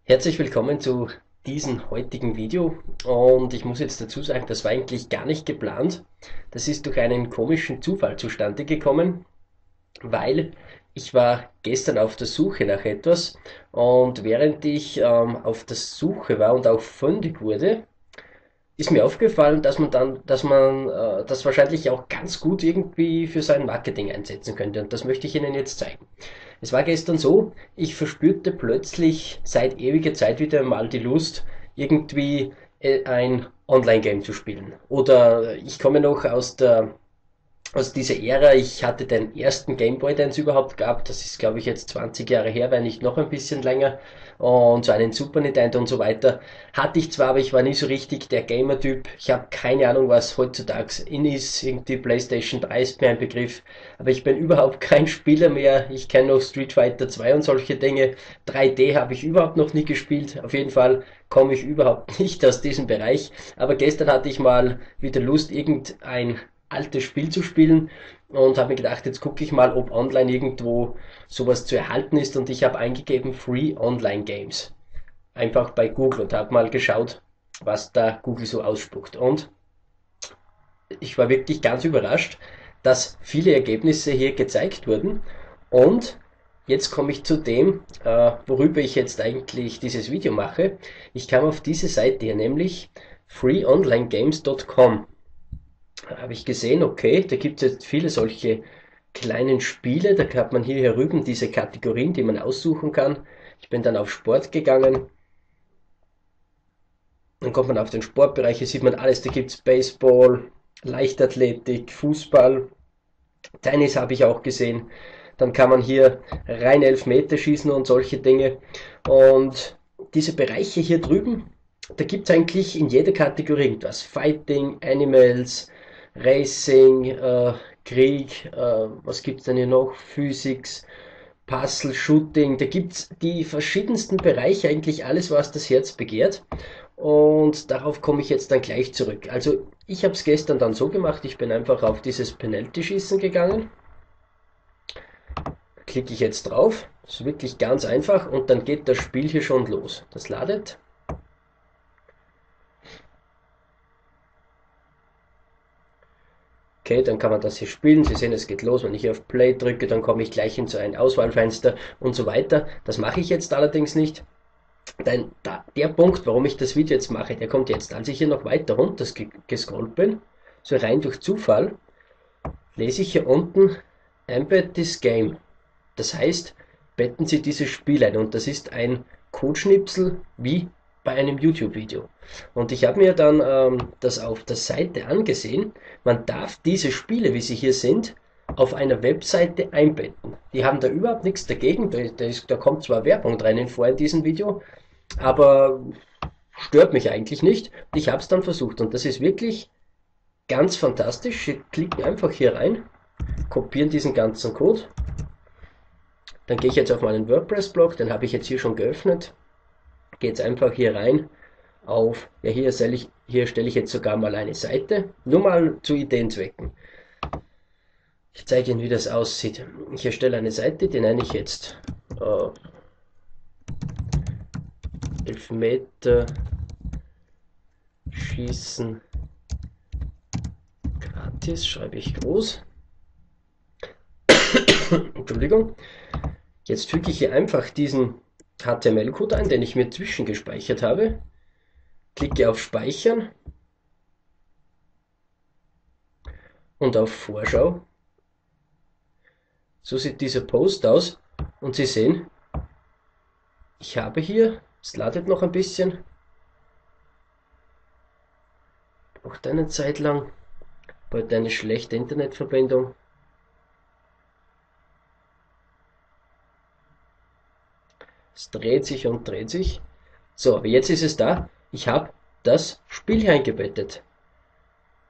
Herzlich willkommen zu diesem heutigen Video und ich muss jetzt dazu sagen, das war eigentlich gar nicht geplant. Das ist durch einen komischen Zufall zustande gekommen, weil ich war gestern auf der Suche nach etwas und während ich auf der Suche war und auch fündig wurde, ist mir aufgefallen, dass man das wahrscheinlich auch ganz gut irgendwie für sein Marketing einsetzen könnte und das möchte ich Ihnen jetzt zeigen. Es war gestern so, ich verspürte plötzlich seit ewiger Zeit wieder mal die Lust, irgendwie ein Online-Game zu spielen. Oder ich komme noch aus dieser Ära. Ich hatte den ersten Gameboy, den es überhaupt gab. Das ist, glaube ich, jetzt 20 Jahre her, wenn nicht noch ein bisschen länger. Und so einen Super Nintendo und so weiter hatte ich zwar, aber ich war nie so richtig der Gamer-Typ. Ich habe keine Ahnung, was heutzutage in ist. Irgendwie PlayStation 3 ist mir ein Begriff. Aber ich bin überhaupt kein Spieler mehr. Ich kenne noch Street Fighter 2 und solche Dinge. 3D habe ich überhaupt noch nie gespielt. Auf jeden Fall komme ich überhaupt nicht aus diesem Bereich. Aber gestern hatte ich mal wieder Lust, irgendein altes Spiel zu spielen und habe mir gedacht, jetzt gucke ich mal, ob online irgendwo sowas zu erhalten ist und ich habe eingegeben Free Online Games. Einfach bei Google und habe mal geschaut, was da Google so ausspuckt. Und ich war wirklich ganz überrascht, dass viele Ergebnisse hier gezeigt wurden. Und jetzt komme ich zu dem, worüber ich jetzt eigentlich dieses Video mache. Ich kam auf diese Seite hier, nämlich freeonlinegames.com. Habe ich gesehen, okay, da gibt es jetzt viele solche kleinen Spiele, da hat man hier herüben diese Kategorien, die man aussuchen kann. Ich bin dann auf Sport gegangen, dann kommt man auf den Sportbereich, hier sieht man alles, da gibt es Baseball, Leichtathletik, Fußball, Tennis habe ich auch gesehen. Dann kann man hier rein Elfmeter schießen und solche Dinge. Und diese Bereiche hier drüben, da gibt es eigentlich in jeder Kategorie irgendwas. Fighting, Animals, Racing, Krieg, was gibt es denn hier noch? Physics, Puzzle, Shooting. Da gibt es die verschiedensten Bereiche, eigentlich alles, was das Herz begehrt. Und darauf komme ich jetzt dann gleich zurück. Also ich habe es gestern dann so gemacht, ich bin einfach auf dieses Penalty-Schießen gegangen. Da klicke ich jetzt drauf. Das ist wirklich ganz einfach und dann geht das Spiel hier schon los. Das ladet. Okay, dann kann man das hier spielen. Sie sehen, es geht los. Wenn ich hier auf Play drücke, dann komme ich gleich in so ein Auswahlfenster und so weiter. Das mache ich jetzt allerdings nicht. Denn der Punkt, warum ich das Video jetzt mache, der kommt jetzt. Als ich hier noch weiter runter gescrollt bin, so rein durch Zufall, lese ich hier unten Embed this game. Das heißt, betten Sie dieses Spiel ein und das ist ein Codeschnipsel wie bei einem YouTube-Video. Und ich habe mir dann das auf der Seite angesehen. Man darf diese Spiele, wie sie hier sind, auf einer Webseite einbetten. Die haben da überhaupt nichts dagegen. Da kommt zwar Werbung drinnen vor in diesem Video, aber stört mich eigentlich nicht. Ich habe es dann versucht und das ist wirklich ganz fantastisch. Sie klicken einfach hier rein, kopieren diesen ganzen Code. Dann gehe ich jetzt auf meinen WordPress-Blog, den habe ich jetzt hier schon geöffnet. Gehe jetzt einfach hier rein auf, ja hier stelle ich jetzt sogar mal eine Seite, nur mal zu Ideenzwecken. Ich zeige Ihnen, wie das aussieht. Ich erstelle eine Seite, die nenne ich jetzt äh, Elfmeter schießen gratis, schreibe ich groß. Entschuldigung. Jetzt füge ich hier einfach diesen HTML-Code ein, den ich mir zwischengespeichert habe. Klicke auf Speichern und auf Vorschau. So sieht dieser Post aus und Sie sehen, ich habe hier, es ladet noch ein bisschen, braucht eine Zeit lang, bald eine schlechte Internetverbindung. Es dreht sich und dreht sich. So, aber jetzt ist es da. Ich habe das Spiel hier eingebettet.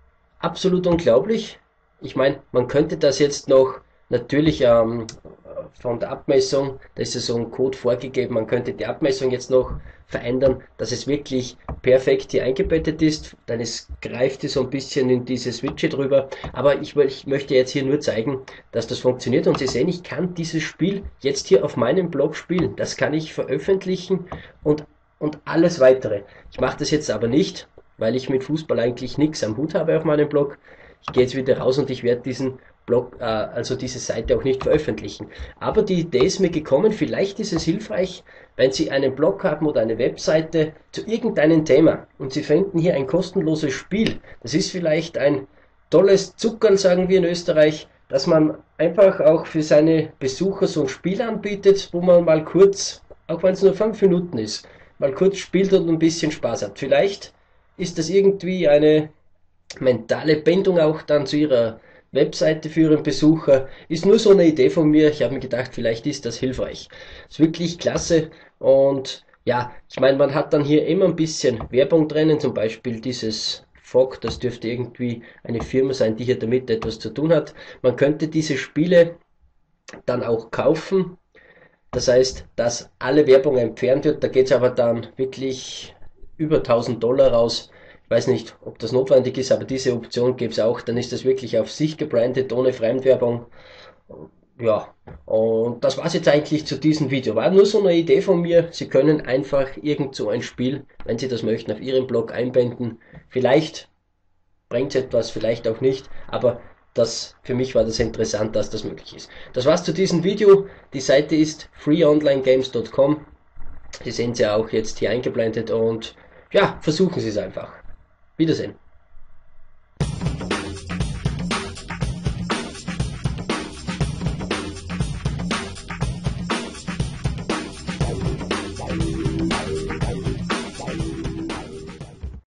Absolut unglaublich. Ich meine, man könnte das jetzt noch natürlich von der Abmessung, da ist ja so ein Code vorgegeben, man könnte die Abmessung jetzt noch verändern, dass es wirklich perfekt hier eingebettet ist, dann greift es so ein bisschen in dieses Widget rüber, aber ich möchte jetzt hier nur zeigen, dass das funktioniert und Sie sehen, ich kann dieses Spiel jetzt hier auf meinem Blog spielen, das kann ich veröffentlichen und alles weitere. Ich mache das jetzt aber nicht, weil ich mit Fußball eigentlich nichts am Hut habe auf meinem Blog. Ich gehe jetzt wieder raus und ich werde diesen Blog, also diese Seite auch nicht veröffentlichen. Aber die Idee ist mir gekommen, vielleicht ist es hilfreich, wenn Sie einen Blog haben oder eine Webseite zu irgendeinem Thema und Sie finden hier ein kostenloses Spiel. Das ist vielleicht ein tolles Zuckerl, sagen wir in Österreich, dass man einfach auch für seine Besucher so ein Spiel anbietet, wo man mal kurz, auch wenn es nur 5 Minuten ist, mal kurz spielt und ein bisschen Spaß hat. Vielleicht ist das irgendwie eine mentale Bindung auch dann zu Ihrer Webseite für Ihren Besucher. Ist nur so eine Idee von mir. Ich habe mir gedacht, vielleicht ist das hilfreich. Ist wirklich klasse und ja, ich meine, man hat dann hier immer ein bisschen Werbung drinnen, zum Beispiel dieses Fog, das dürfte irgendwie eine Firma sein, die hier damit etwas zu tun hat. Man könnte diese Spiele dann auch kaufen. Das heißt, dass alle Werbung entfernt wird, da geht es aber dann wirklich über 1000 $ raus. Ich weiß nicht, ob das notwendig ist, aber diese Option gibt es auch. Dann ist das wirklich auf sich gebrandet, ohne Fremdwerbung. Ja, und das war es jetzt eigentlich zu diesem Video. War nur so eine Idee von mir. Sie können einfach irgend so ein Spiel, wenn Sie das möchten, auf Ihrem Blog einbinden. Vielleicht bringt es etwas, vielleicht auch nicht, aber für mich war das interessant, dass das möglich ist. Das war's zu diesem Video. Die Seite ist freeonlinegames.com. Sie sehen sie auch jetzt hier eingeblendet und ja, versuchen Sie es einfach. Wiedersehen.